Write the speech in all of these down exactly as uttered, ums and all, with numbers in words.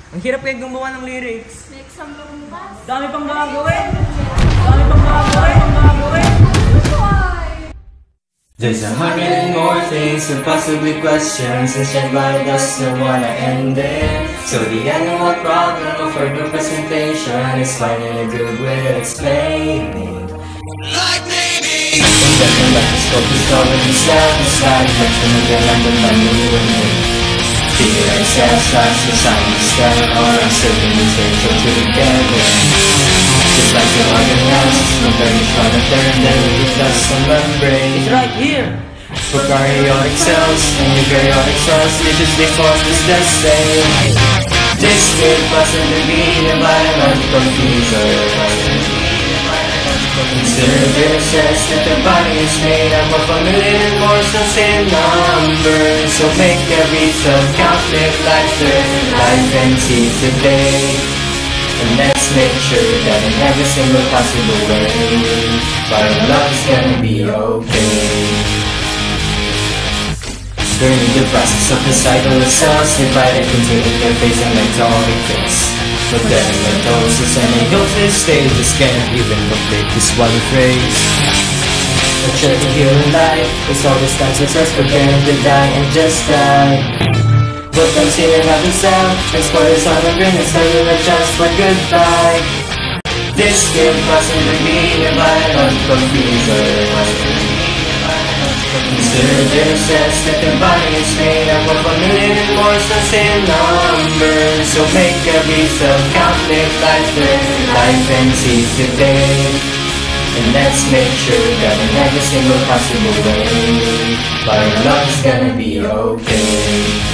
Ang hirap kaya gumawa ng lyrics. May exam pa bukas. Dami pang gagawin. Dami pang gagawin. Pang gagawin. There's a hundred more things and possibly questions, and shed by us don't wanna end it. So the annual problem of our group presentation is finding a good way to explain it. Like maybe and then the microscope is covered in stuff, it's not touching again like the Leeuwenhoek. Theorize slash the science that are uncertain is faithful to together. Just like the organisms, no very strong and third, then we discuss the membrane. It's right here. Prokaryotic cells and eukaryotic cells, they just they form this the same. This could possibly be the biological feature. Consider this says that the body is made up of a million morsels in numbers. So make every cell count, live like their life and seize the day. And let's make sure that in every single possible way, biology's gonna be okay. During the process of the cycle of cells, divided into interphase and mitotic phase. But then mitosis and meiosis stages can't even complete this one phrase. The church here in life is all the stances as preparing to die and just die. But I'm seeing another cell, transport is on the brain and cellular just for goodbye. This could possibly be the biological feature. Consider this says that the body is made up of a million morsels in numbers. So make every cell count, live like their life and seize the day. And let's make sure that in every single possible way, biology's gonna be okay.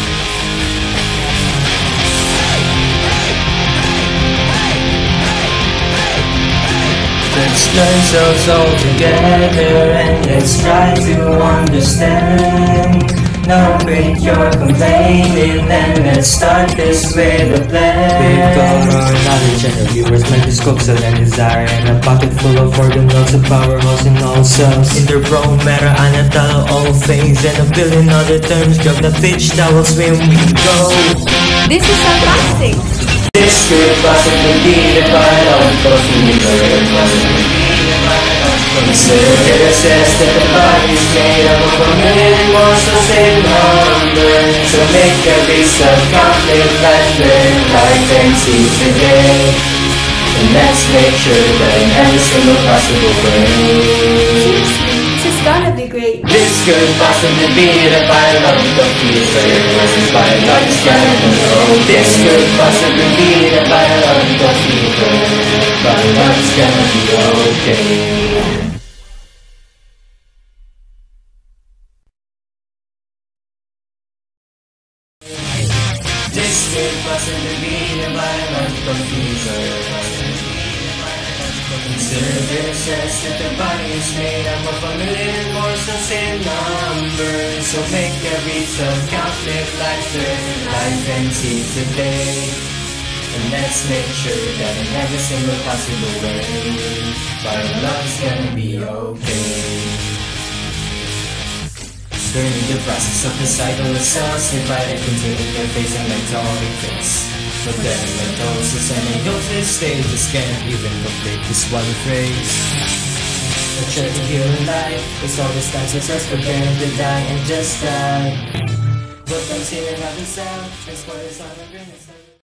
Let's learn cells all together and let's try to understand. Now quit your complaining and let's start this with a plan. We've got our knowledge and our viewers, microscopes and desire, and a pocket full of organelles and powerhouse in all cells. In their bone matter, anatala, all things, and a billion other terms. Drop the pitch towels when we go. This is fantastic. This could possibly be the biological feature. Consider it says that the body is made up of a million morsels in numbers. So make every cell count, live like their life and seize the day. And let's make sure that in every single possible way, This is gonna be great. this could possibly be the biological feature. Biology's gonna know. This could possibly be the biological feature. Biology's gonna be okay. This could possibly be the biological feature. Consider this says that the body is made up of a million morsels in numbers. So make every cell count, live like their life and seize the day. And let's make sure that in every single possible way, biology's gonna be okay. During the process of the cycle of cells, divided into interphase and mitotic phase. But then mitosis and meiosis stages can't even complete this one phrase. The church here in life is all the stances as preparing to die and just die. But I'm seeing another cell, transport is on the brain.